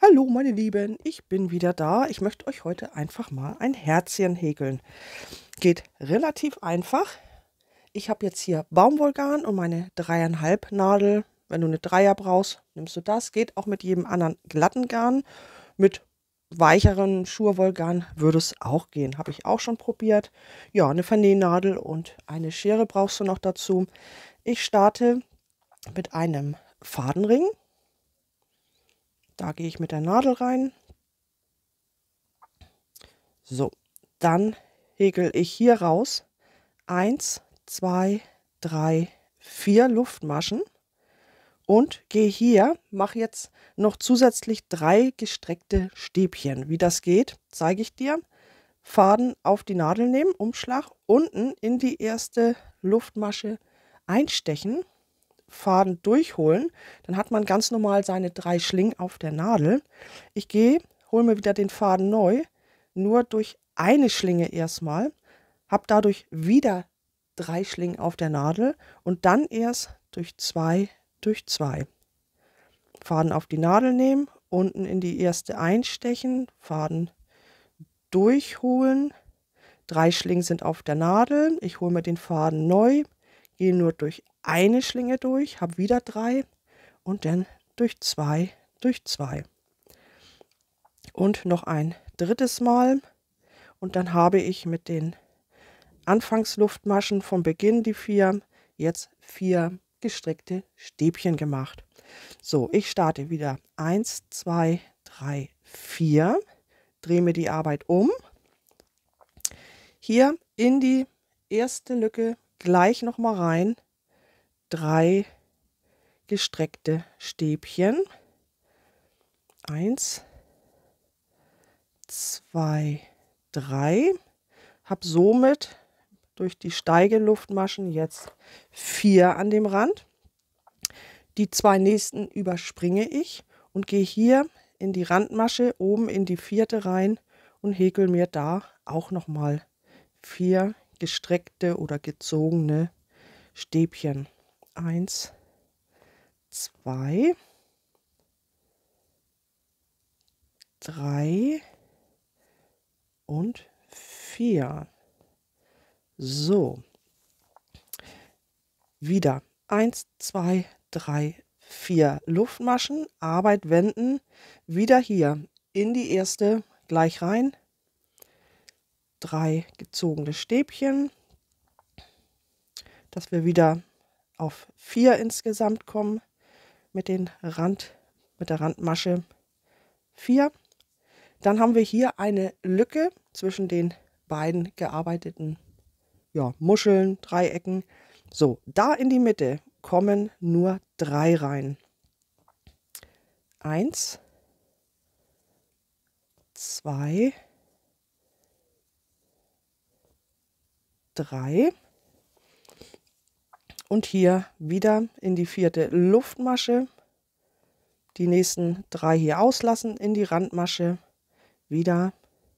Hallo meine Lieben, ich bin wieder da. Ich möchte euch heute einfach mal ein Herzchen häkeln. Geht relativ einfach. Ich habe jetzt hier Baumwollgarn und meine 3,5 Nadel. Wenn du eine Dreier brauchst, nimmst du das. Geht auch mit jedem anderen glatten Garn. Mit weicheren Schurwollgarn würde es auch gehen. Habe ich auch schon probiert. Ja, eine Vernähnadel und eine Schere brauchst du noch dazu. Ich starte mit einem Fadenring. Da gehe ich mit der Nadel rein. So, dann häkel ich hier raus 1, 2, 3, 4 Luftmaschen und gehe hier, mache jetzt noch zusätzlich 3 gestreckte Stäbchen. Wie das geht, zeige ich dir. Faden auf die Nadel nehmen, Umschlag, unten in die erste Luftmasche einstechen, Faden durchholen, dann hat man ganz normal seine 3 Schlingen auf der Nadel. Ich gehe, hole mir wieder den Faden neu, nur durch eine Schlinge erstmal, habe dadurch wieder 3 Schlingen auf der Nadel und dann erst durch 2 durch 2. Faden auf die Nadel nehmen, unten in die erste einstechen, Faden durchholen, 3 Schlingen sind auf der Nadel, ich hole mir den Faden neu, gehe nur durch eine Schlinge durch, habe wieder 3 und dann durch 2 durch 2. Und noch ein drittes Mal und dann habe ich mit den Anfangsluftmaschen vom Beginn die 4, jetzt 4 gestrickte Stäbchen gemacht. So, ich starte wieder 1, 2, 3, 4, drehe mir die Arbeit um. Hier in die erste Lücke gleich noch mal rein, 3 gestreckte Stäbchen. 1, 2, 3. Habe somit durch die Steigeluftmaschen jetzt 4 an dem Rand. Die 2 nächsten überspringe ich und gehe hier in die Randmasche oben in die 4. rein und häkel mir da auch noch mal 4 gestreckte oder gezogene Stäbchen. 1, 2, 3 und 4. So, wieder 1, 2, 3, 4 Luftmaschen, Arbeit wenden, wieder hier in die erste gleich rein, 3 gezogene Stäbchen, dass wir wieder auf 4 insgesamt kommen mit der Randmasche 4. Dann haben wir hier eine Lücke zwischen den beiden gearbeiteten Muscheln, Dreiecken. So, da in die Mitte kommen nur 3 rein. 1, 2, 3. Und hier wieder in die 4. Luftmasche. Die nächsten 3 hier auslassen, in die Randmasche. Wieder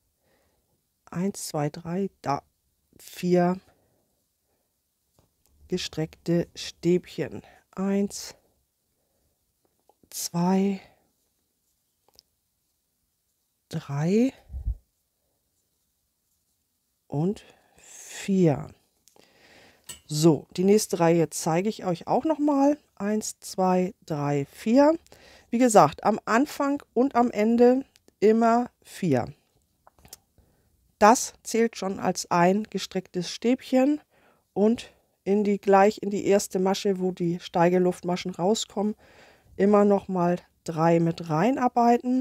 1, 2, 3, da 4 gestreckte Stäbchen. 1, 2, 3 und 4. So, die nächste Reihe zeige ich euch auch noch mal. 1, 2, 3, 4. Wie gesagt, am Anfang und am Ende immer 4. Das zählt schon als ein gestrecktes Stäbchen und gleich in die erste Masche, wo die Steigeluftmaschen rauskommen, immer noch mal 3 mit reinarbeiten,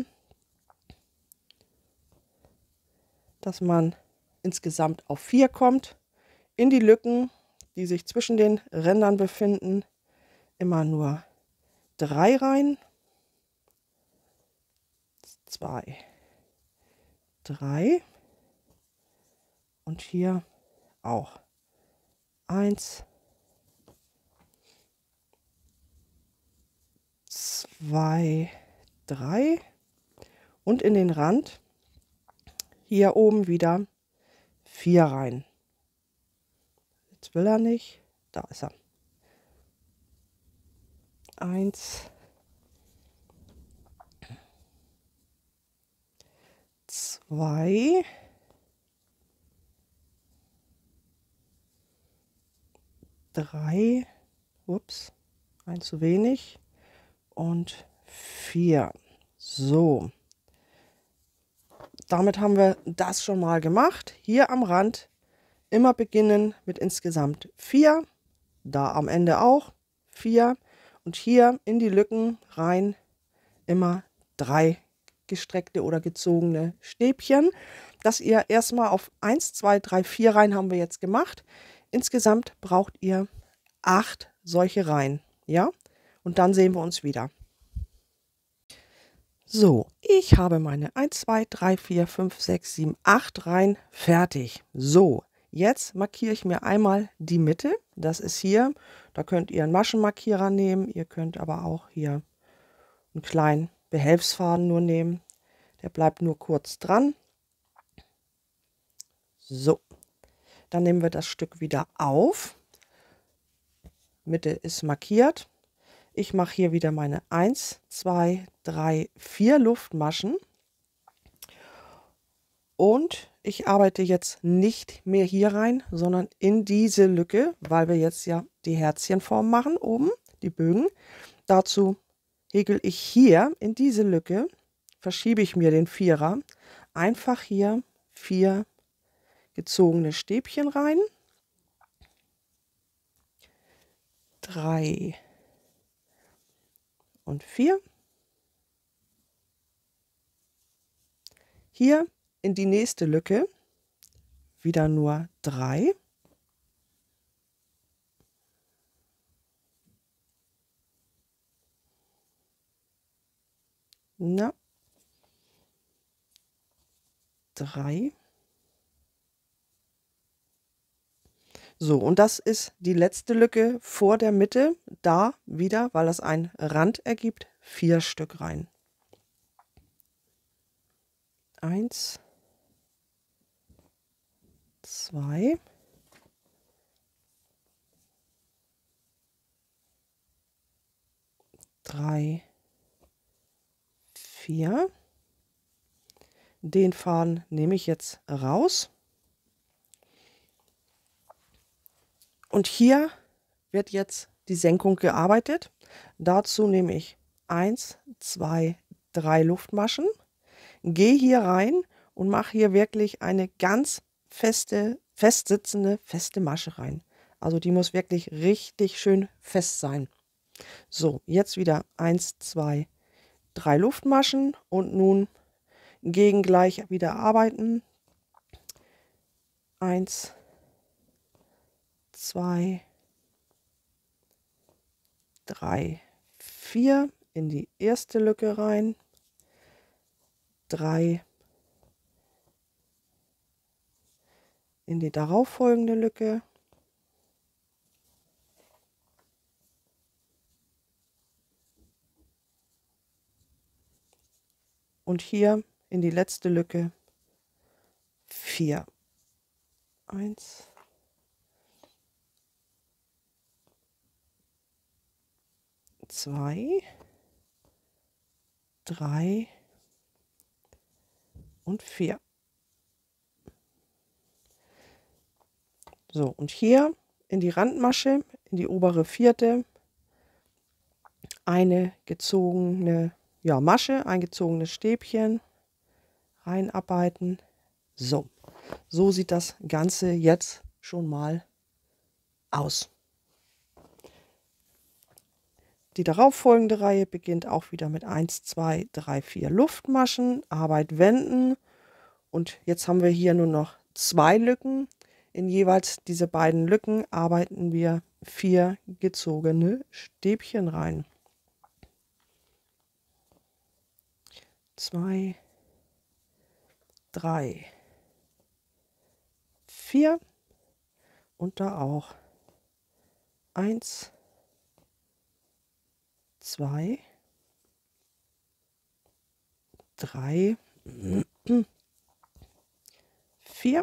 dass man insgesamt auf 4 kommt. In die Lücken, die sich zwischen den Rändern befinden, immer nur 3 rein. 2, 3 und hier auch 1, 2, 3 und in den Rand hier oben wieder 4 rein. Jetzt will er nicht, da ist er. 1, 2, 3, ups, ein zu wenig und 4. So, damit haben wir das schon mal gemacht. Hier am Rand immer beginnen mit insgesamt 4, da am Ende auch 4 und hier in die Lücken rein immer 3 gestreckte oder gezogene Stäbchen, dass ihr erstmal auf 1, 2, 3, 4 Reihen haben wir jetzt gemacht. Insgesamt braucht ihr 8 solche Reihen, ja? Und dann sehen wir uns wieder. So, ich habe meine 1, 2, 3, 4, 5, 6, 7, 8 Reihen fertig. So, jetzt markiere ich mir einmal die Mitte. Das ist hier. Da könnt ihr einen Maschenmarkierer nehmen. Ihr könnt aber auch hier einen kleinen Behelfsfaden nur nehmen. Der bleibt nur kurz dran. So, dann nehmen wir das Stück wieder auf. Mitte ist markiert. Ich mache hier wieder meine 1, 2, 3, 4 Luftmaschen. Und ich arbeite jetzt nicht mehr hier rein, sondern in diese Lücke, weil wir jetzt ja die Herzchenform machen, oben, die Bögen. Dazu häkel ich hier in diese Lücke, verschiebe ich mir den Vierer, einfach hier 4 gezogene Stäbchen rein. 3 und 4. Hier in die nächste Lücke wieder nur 3. Na, 3. So, und das ist die letzte Lücke vor der Mitte. Da wieder, weil das einen Rand ergibt, 4 Stück rein. 1, 2, 3, 4. Den Faden nehme ich jetzt raus. Und hier wird jetzt die Senkung gearbeitet. Dazu nehme ich 1, 2, 3 Luftmaschen, gehe hier rein und mache hier wirklich eine ganz festsitzende, feste Masche rein. Also die muss wirklich richtig schön fest sein. So, jetzt wieder 1, 2, 3 Luftmaschen und nun gegengleich wieder arbeiten. 1, 2, 3, 4 in die erste Lücke rein, 3 in die darauffolgende Lücke, und hier in die letzte Lücke 4. 1, 2, 3 und 4. So, und hier in die Randmasche, in die obere vierte, eine gezogene Masche, ein gezogenes Stäbchen reinarbeiten. So, so sieht das Ganze jetzt schon mal aus. Die darauffolgende Reihe beginnt auch wieder mit 1, 2, 3, 4 Luftmaschen, Arbeit wenden, und jetzt haben wir hier nur noch 2 Lücken. In jeweils diese beiden Lücken arbeiten wir 4 gezogene Stäbchen rein. 2, 3, 4 und da auch 1, 2, 3, 4.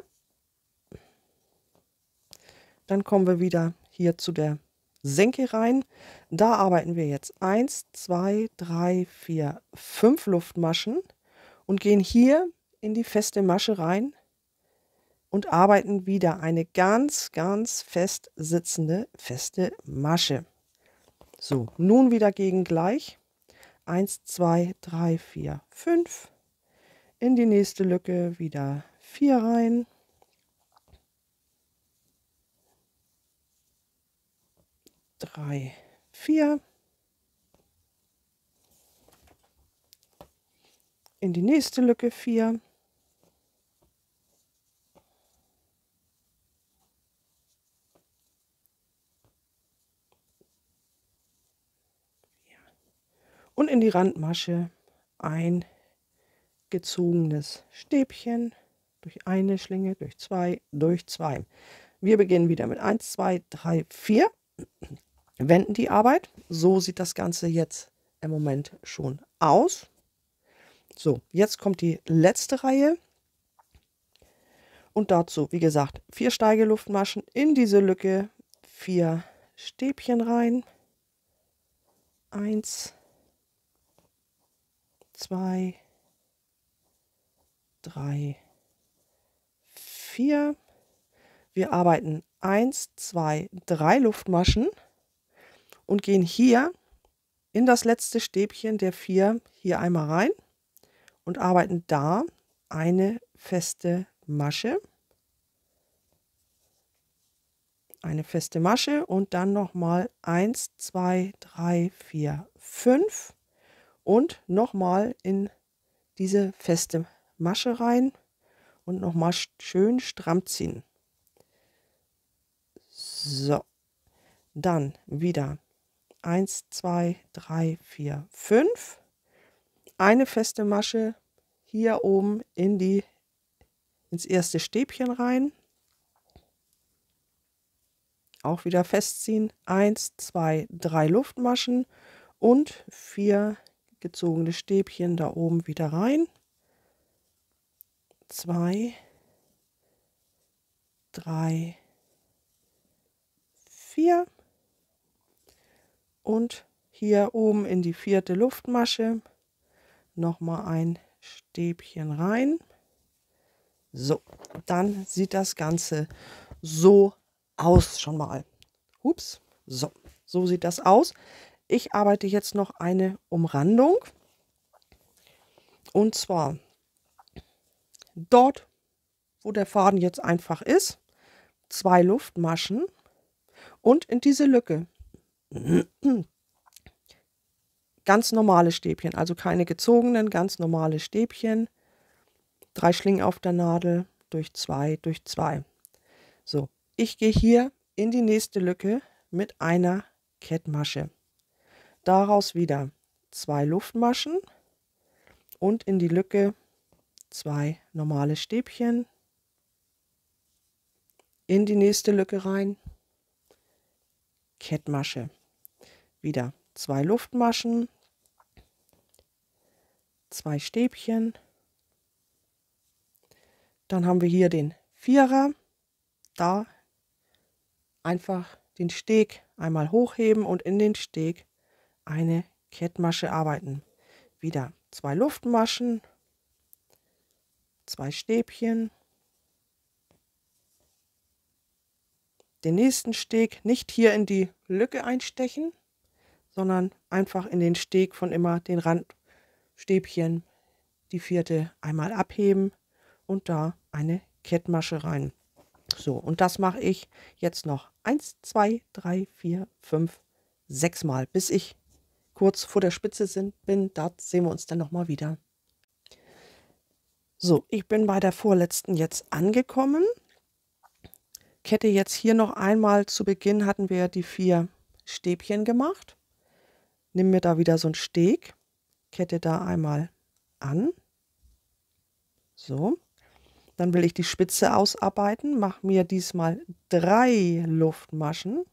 Dann kommen wir wieder hier zu der Senke rein. Da arbeiten wir jetzt 1, 2, 3, 4, 5 Luftmaschen und gehen hier in die feste Masche rein und arbeiten wieder eine ganz, ganz fest sitzende feste Masche. So, nun wieder gegen gleich. 1, 2, 3, 4, 5. In die nächste Lücke wieder 4 rein. 3, 4. In die nächste Lücke 4. Und in die Randmasche ein gezogenes Stäbchen durch eine Schlinge, durch zwei, durch zwei. Wir beginnen wieder mit 1, 2, 3, 4. Wenden die Arbeit. So sieht das Ganze jetzt im Moment schon aus. So, jetzt kommt die letzte Reihe. Und dazu, wie gesagt, 4 Steigeluftmaschen in diese Lücke, 4 Stäbchen rein. 1, 2, 3, 4. Wir arbeiten 1, 2, 3 Luftmaschen und gehen hier in das letzte Stäbchen der 4 hier einmal rein und arbeiten da eine feste Masche. Eine feste Masche und dann nochmal 1, 2, 3, 4, 5 und nochmal in diese feste Masche rein und nochmal schön stramm ziehen. So, dann wieder 1, 2, 3, 4, 5. Eine feste Masche hier oben ins erste Stäbchen rein. Auch wieder festziehen. 1, 2, 3 Luftmaschen und 4 gezogene Stäbchen da oben wieder rein. 2, 3, 4 und hier oben in die 4. Luftmasche nochmal ein Stäbchen rein. So, dann sieht das Ganze so aus schon mal. Ups, so sieht das aus. Ich arbeite jetzt noch eine Umrandung. Und zwar dort, wo der Faden jetzt einfach ist, 2 Luftmaschen und in diese Lücke ganz normale Stäbchen, also keine gezogenen, ganz normale Stäbchen. 3 Schlingen auf der Nadel durch 2 durch 2. So, ich gehe hier in die nächste Lücke mit einer Kettmasche. Daraus wieder 2 Luftmaschen und in die Lücke 2 normale Stäbchen. In die nächste Lücke rein, Kettmasche. Wieder 2 Luftmaschen, 2 Stäbchen. Dann haben wir hier den Vierer. Da einfach den Steg einmal hochheben und in den Steg eine Kettmasche arbeiten. Wieder 2 Luftmaschen, 2 Stäbchen. Den nächsten Steg nicht hier in die Lücke einstechen, sondern einfach in den Steg von immer den Randstäbchen, die 4. einmal abheben und da eine Kettmasche rein. So, und das mache ich jetzt noch 1, 2, 3, 4, 5, 6 Mal, bis ich kurz vor der Spitze bin. Da sehen wir uns dann nochmal wieder. So, ich bin bei der vorletzten jetzt angekommen. Kette jetzt hier noch einmal zu Beginn, hatten wir die 4 Stäbchen gemacht. Nimm mir da wieder so einen Steg, kette da einmal an. So, dann will ich die Spitze ausarbeiten, mache mir diesmal 3 Luftmaschen.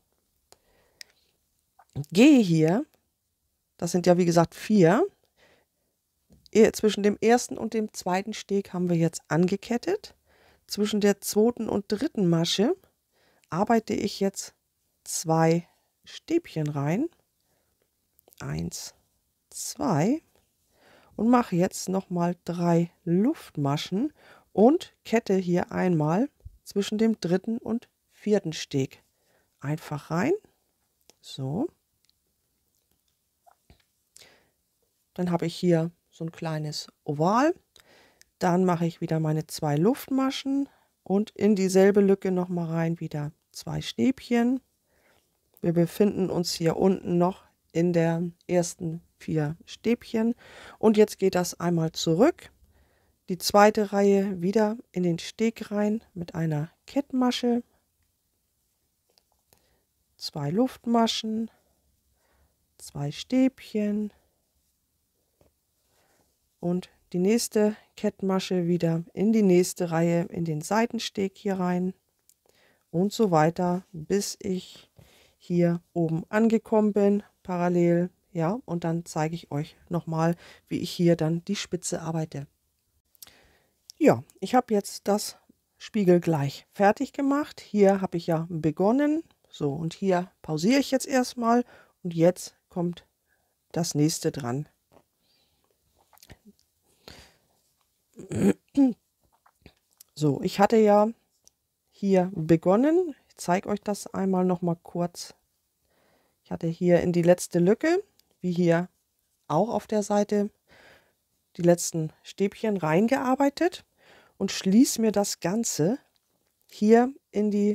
Gehe hier, das sind ja wie gesagt 4, zwischen dem ersten und dem zweiten Steg haben wir jetzt angekettet. Zwischen der 2. und 3. Masche arbeite ich jetzt 2 Stäbchen rein. 1, 2 und mache jetzt nochmal 3 Luftmaschen und kette hier einmal zwischen dem dritten und vierten Steg einfach rein. So. Dann habe ich hier so ein kleines Oval. Dann mache ich wieder meine 2 Luftmaschen und in dieselbe Lücke noch mal rein wieder 2 Stäbchen. Wir befinden uns hier unten noch in der ersten 4 Stäbchen und jetzt geht das einmal zurück. Die zweite Reihe wieder in den Steg rein mit einer Kettmasche, 2 Luftmaschen, 2 Stäbchen und die nächste Kettmasche wieder in die nächste Reihe in den Seitensteg hier rein und so weiter, bis ich hier oben angekommen bin, parallel. Ja, und dann zeige ich euch nochmal, wie ich hier dann die Spitze arbeite. Ja, ich habe jetzt das spiegelgleich fertig gemacht. Hier habe ich ja begonnen. So, und hier pausiere ich jetzt erstmal und jetzt kommt das nächste dran. So, ich hatte ja hier begonnen. Ich zeige euch das einmal noch mal kurz. Ich hatte hier in die letzte Lücke, wie hier auch auf der Seite, die letzten Stäbchen reingearbeitet und schließe mir das Ganze hier in die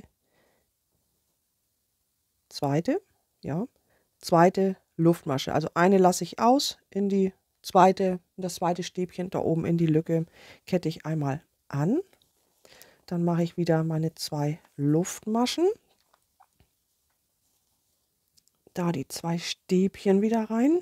zweite Luftmasche. Also eine lasse ich aus, in das zweite Stäbchen da oben in die Lücke kette ich einmal an. Dann mache ich wieder meine 2 Luftmaschen. Da die 2 Stäbchen wieder rein.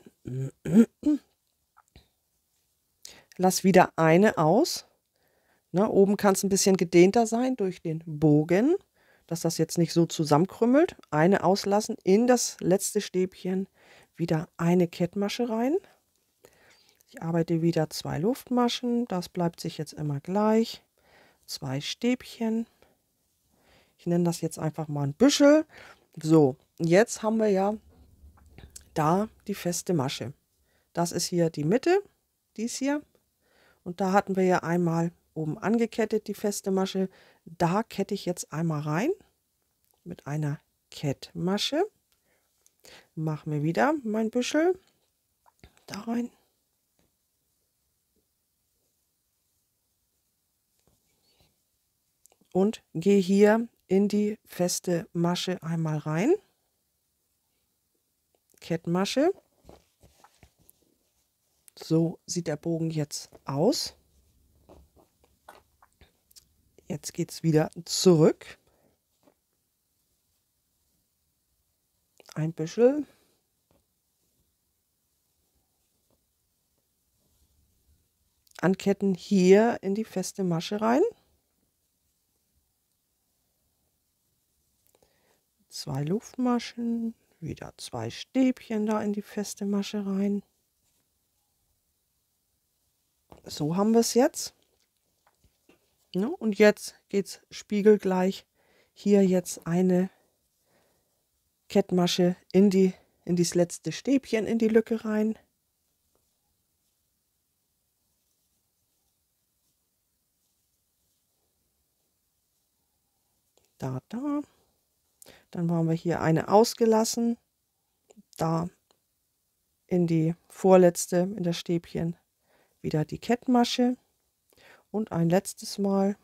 Lass wieder eine aus. Na, oben kann es ein bisschen gedehnter sein durch den Bogen, dass das jetzt nicht so zusammenkrümmelt. Eine auslassen, in das letzte Stäbchen wieder eine Kettmasche rein. Ich arbeite wieder 2 Luftmaschen, das bleibt sich jetzt immer gleich. 2 Stäbchen. Ich nenne das jetzt einfach mal ein Büschel. So, jetzt haben wir ja da die feste Masche. Das ist hier die Mitte, dies hier. Und da hatten wir ja einmal oben angekettet die feste Masche. Da kette ich jetzt einmal rein mit einer Kettmasche. Mache mir wieder mein Büschel da rein. Und gehe hier in die feste Masche einmal rein. Kettmasche. So sieht der Bogen jetzt aus. Jetzt geht es wieder zurück. Ein Büschel. Anketten hier in die feste Masche rein. 2 Luftmaschen, wieder 2 Stäbchen da in die feste Masche rein. So haben wir es jetzt. Ja, und jetzt geht es spiegelgleich. Hier jetzt eine Kettmasche in das letzte Stäbchen in die Lücke rein. Da. Dann haben wir hier eine ausgelassen. Da in die vorletzte, in das Stäbchen, wieder die Kettmasche. Und ein letztes Mal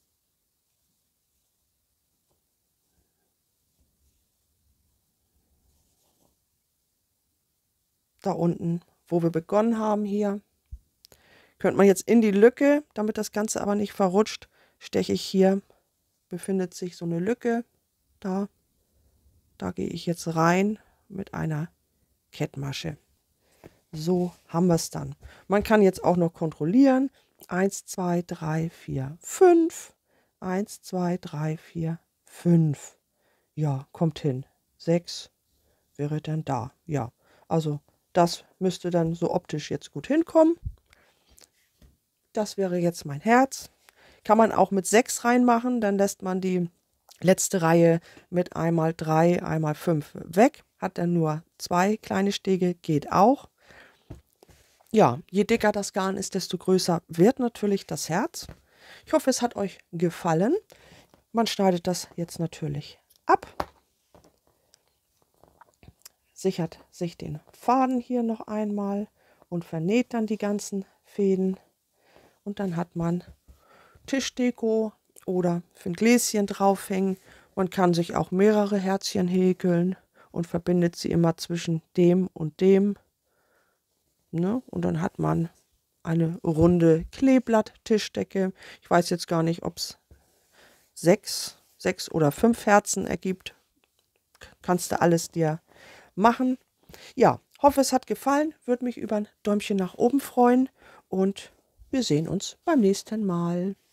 da unten, wo wir begonnen haben hier. Könnte man jetzt in die Lücke, damit das Ganze aber nicht verrutscht, steche ich hier, befindet sich so eine Lücke, da gehe ich jetzt rein mit einer Kettmasche. So haben wir es dann. Man kann jetzt auch noch kontrollieren. 1, 2, 3, 4, 5. 1, 2, 3, 4, 5. Ja, kommt hin. 6 wäre dann da. Ja, also das müsste dann so optisch jetzt gut hinkommen. Das wäre jetzt mein Herz. Kann man auch mit 6 reinmachen, dann lässt man die letzte Reihe mit einmal 3, einmal 5 weg. Hat dann nur 2 kleine Stege, geht auch. Ja, je dicker das Garn ist, desto größer wird natürlich das Herz. Ich hoffe, es hat euch gefallen. Man schneidet das jetzt natürlich ab, sichert sich den Faden hier noch einmal und vernäht dann die ganzen Fäden. Und dann hat man Tischdeko oder für ein Gläschen draufhängen. Man kann sich auch mehrere Herzchen häkeln und verbindet sie immer zwischen dem und dem. Ne? Und dann hat man eine runde Kleeblatt-Tischdecke. Ich weiß jetzt gar nicht, ob es sechs oder 5 Herzen ergibt. Kannst du alles dir machen. Ja, hoffe, es hat gefallen. Würde mich über ein Däumchen nach oben freuen. Und wir sehen uns beim nächsten Mal.